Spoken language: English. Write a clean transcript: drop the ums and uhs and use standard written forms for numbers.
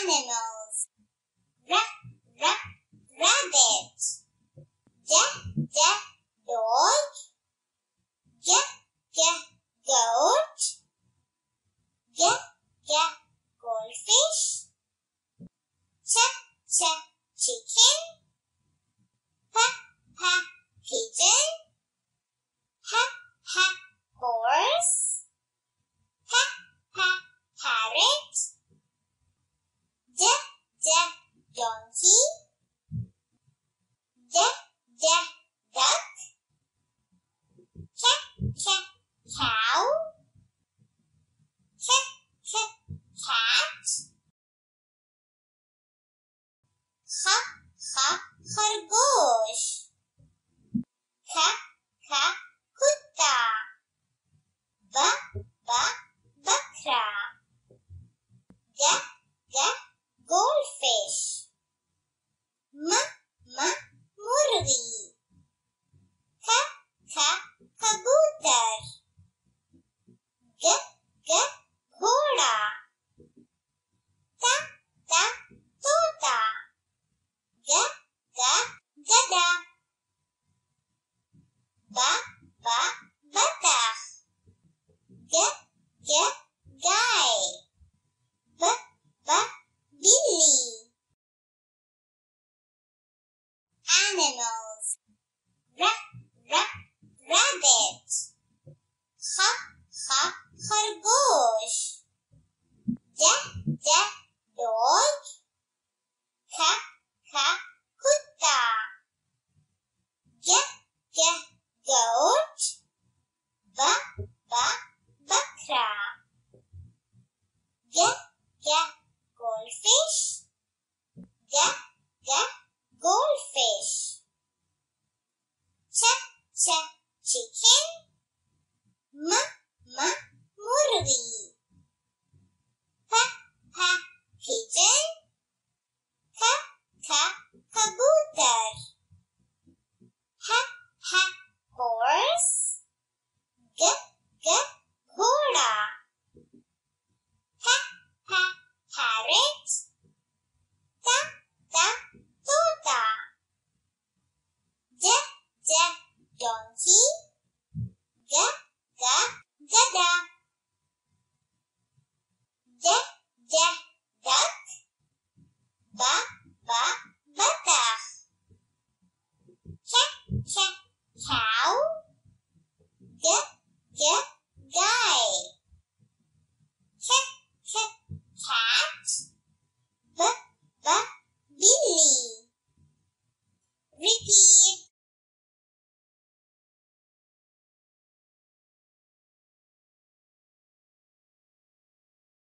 Animals. Rabbit. Dog. Goat. Goldfish. Chicken. Pigeon. Horse. Parrot. Donkey. Duck. Cow. Cat. खरगोश. कुत्ता. बकरा. goldfish. मुर्गी. कबूतर. घोड़ा. तोता. गधा. बतख. गाय. बिल्ली. Animals. Rabbit. खरगोश. Dog. कुत्ता. Goat. बकरा. Goldfish. Goldfish.